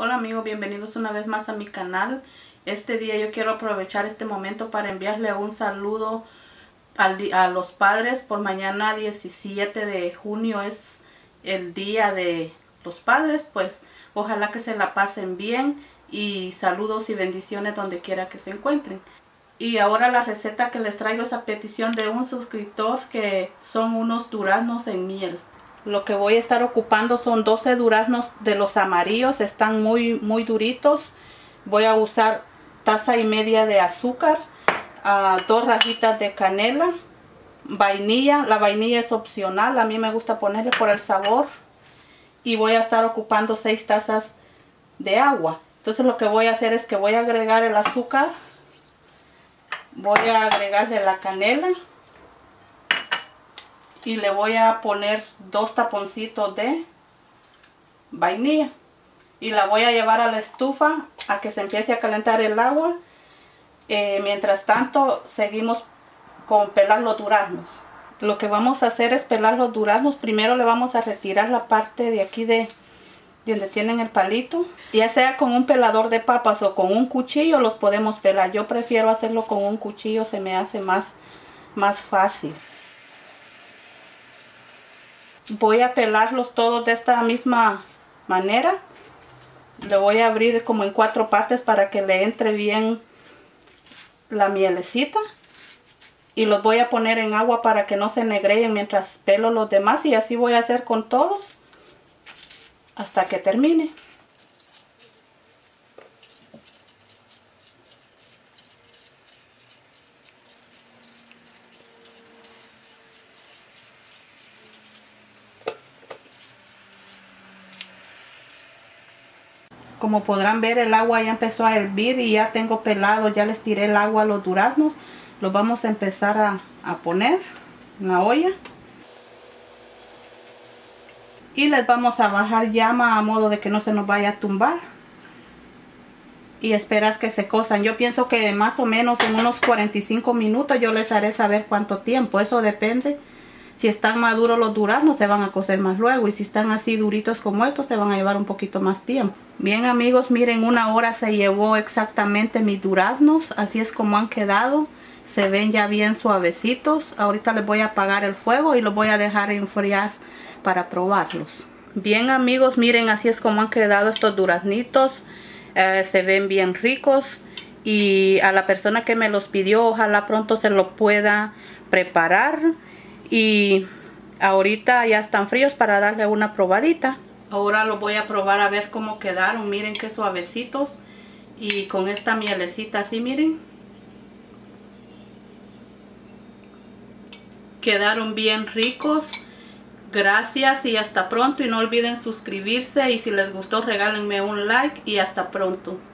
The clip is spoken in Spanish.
Hola amigos, bienvenidos una vez más a mi canal. Este día yo quiero aprovechar este momento para enviarle un saludo a los padres. Por mañana 17 de junio es el día de los padres, pues ojalá que se la pasen bien y saludos y bendiciones donde quiera que se encuentren. Y ahora la receta que les traigo es a petición de un suscriptor, que son unos duraznos en miel. Lo que voy a estar ocupando son 12 duraznos de los amarillos, están muy duritos. Voy a usar 1,5 tazas de azúcar, 2 rajitas de canela, vainilla. La vainilla es opcional, a mí me gusta ponerle por el sabor. Y voy a estar ocupando 6 tazas de agua. Entonces lo que voy a hacer es que voy a agregar el azúcar, voy a agregarle la canela y le voy a poner 2 taponcitos de vainilla y la voy a llevar a la estufa a que se empiece a calentar el agua. Mientras tanto seguimos con pelar los duraznos. Lo que vamos a hacer es pelar los duraznos. Primero le vamos a retirar la parte de aquí de donde tienen el palito, ya sea con un pelador de papas o con un cuchillo los podemos pelar. Yo prefiero hacerlo con un cuchillo, se me hace más fácil. Voy a pelarlos todos de esta misma manera. Le voy a abrir como en 4 partes para que le entre bien la mielecita. Y los voy a poner en agua para que no se negreen mientras pelo los demás. Y así voy a hacer con todos hasta que termine. Como podrán ver, el agua ya empezó a hervir y ya tengo pelado, ya les tiré el agua a los duraznos. Los vamos a empezar a poner en la olla. Y les vamos a bajar llama a modo de que no se nos vaya a tumbar. Y esperar que se cosan. Yo pienso que más o menos en unos 45 minutos yo les haré saber cuánto tiempo. Eso depende. Si están maduros los duraznos se van a cocer más luego. Y si están así duritos como estos se van a llevar un poquito más tiempo. Bien amigos, miren, 1 hora se llevó exactamente mis duraznos. Así es como han quedado. Se ven ya bien suavecitos. Ahorita les voy a apagar el fuego y los voy a dejar enfriar para probarlos. Bien amigos, miren, así es como han quedado estos duraznitos. Se ven bien ricos. Y a la persona que me los pidió, ojalá pronto se lo pueda preparar. Y ahorita ya están fríos para darle una probadita. Ahora los voy a probar a ver cómo quedaron. Miren qué suavecitos. Y con esta mielecita así, miren. Quedaron bien ricos. Gracias y hasta pronto. Y no olviden suscribirse. Y si les gustó regálenme un like. Y hasta pronto.